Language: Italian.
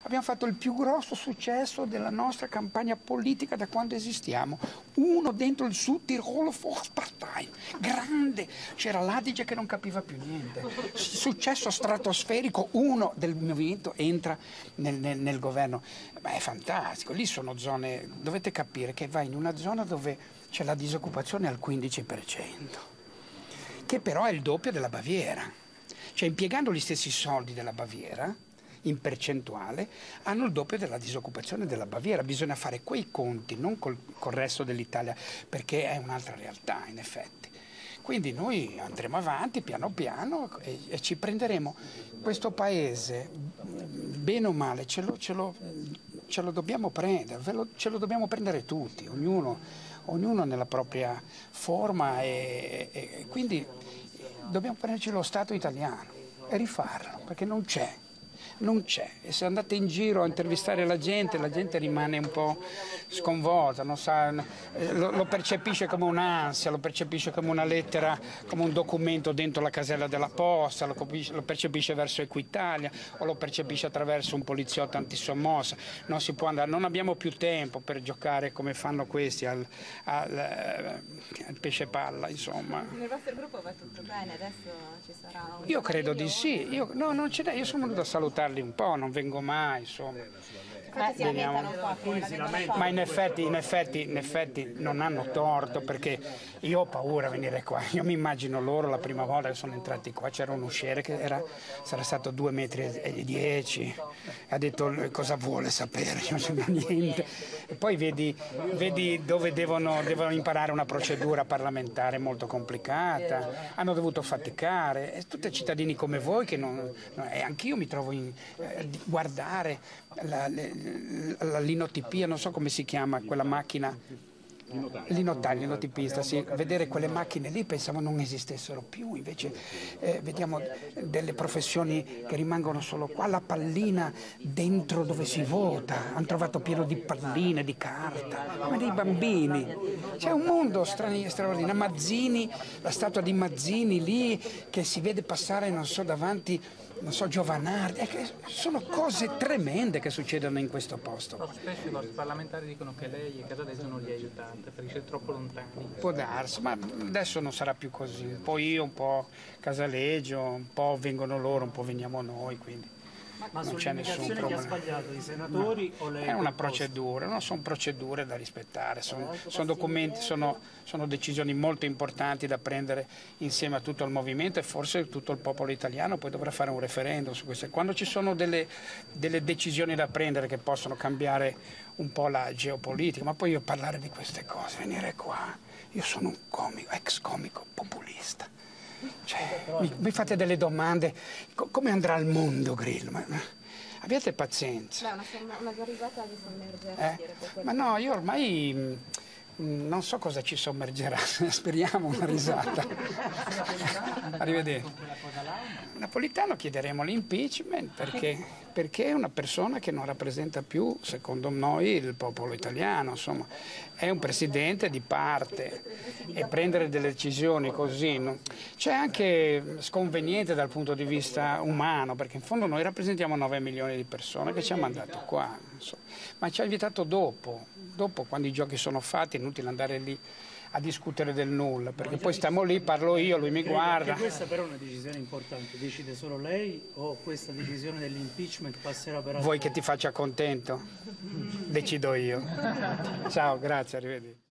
Abbiamo fatto il più grosso successo della nostra campagna politica da quando esistiamo. Uno dentro il Südtiroler Volkspartei, grande, c'era l'Adige che non capiva più niente. Successo stratosferico, uno del movimento entra nel governo. Ma è fantastico, lì sono zone, dovete capire che vai in una zona dove c'è la disoccupazione al 15%, che però è il doppio della Baviera. Cioè, impiegando gli stessi soldi della Baviera, in percentuale, hanno il doppio della disoccupazione della Baviera. Bisogna fare quei conti, non col resto dell'Italia, perché è un'altra realtà, in effetti. Quindi noi andremo avanti piano piano e ci prenderemo questo paese, bene o male, ce lo dobbiamo prendere, ce lo dobbiamo prendere tutti, ognuno nella propria forma e quindi dobbiamo prenderci lo Stato italiano e rifarlo, perché non c'è. E se andate in giro a intervistare la gente rimane un po' sconvolta, non sa, lo percepisce come un'ansia, lo percepisce come una lettera, come un documento dentro la casella della posta, lo percepisce verso Equitalia o lo percepisce attraverso un poliziotto antisommossa. Non si può andare, non abbiamo più tempo per giocare come fanno questi al pesce palla, insomma. Nel vostro gruppo va tutto bene, adesso ci sarà un... Io credo di sì, io sono venuto a salutarli un po', non vengo mai, insomma. Si lamentano un po', Ma in effetti non hanno torto, perché io ho paura a venire qua. Io mi immagino loro la prima volta che sono entrati qua, c'era un usciere che sarà stato 2,10 m, ha detto cosa vuole sapere, io non so niente. E poi vedi dove devono imparare una procedura parlamentare molto complicata, hanno dovuto faticare, e tutti cittadini come voi che e anch'io mi trovo guardare la linotipia, non so come si chiama quella macchina, l'inotipista, sì. Vedere quelle macchine lì pensavo non esistessero più, invece vediamo delle professioni che rimangono solo qua, la pallina dentro dove si vota, hanno trovato pieno di palline, di carta, come dei bambini, c'è un mondo straordinario. Mazzini, la statua di Mazzini lì che si vede passare, non so, davanti, non so, Giovanardi, sono cose tremende che succedono in questo posto. Spesso i vostri parlamentari dicono che lei e Casaleggio non li aiutate perché siete troppo lontani. Può darsi, ma adesso non sarà più così, un po' io, un po' Casaleggio, un po' vengono loro, un po' veniamo noi, quindi ma non c'è nessun problema. chi ha sbagliato, i senatori o lei? È una procedura, no? Sono procedure da rispettare, sono documenti, sono decisioni molto importanti da prendere insieme a tutto il movimento e forse tutto il popolo italiano poi dovrà fare un referendum su queste. Quando ci sono delle decisioni da prendere che possono cambiare un po' la geopolitica, ma poi io parlare di queste cose, venire qua, io sono un comico, ex comico populista. Cioè, mi fate delle domande, come andrà il mondo, Grillo? Abbiate pazienza. Una risata vi sommergerà. Ma no, io ormai non so cosa ci sommergerà, speriamo una risata. Arrivederci. Napolitano chiederemo l'impeachment perché è una persona che non rappresenta più, secondo noi, il popolo italiano, insomma, è un presidente di parte e prendere delle decisioni così c'è anche sconveniente dal punto di vista umano, perché in fondo noi rappresentiamo 9 milioni di persone che ci hanno mandato qua, insomma. Ma ci ha invitato dopo quando i giochi sono fatti, è inutile andare lì a discutere del nulla, perché poi stiamo lì, parlo io, lui mi guarda. Anche questa però è una decisione importante, decide solo lei o questa decisione dell'impeachment passerà per altri? Vuoi che ti faccia contento? Decido io. Ciao, grazie, arrivederci.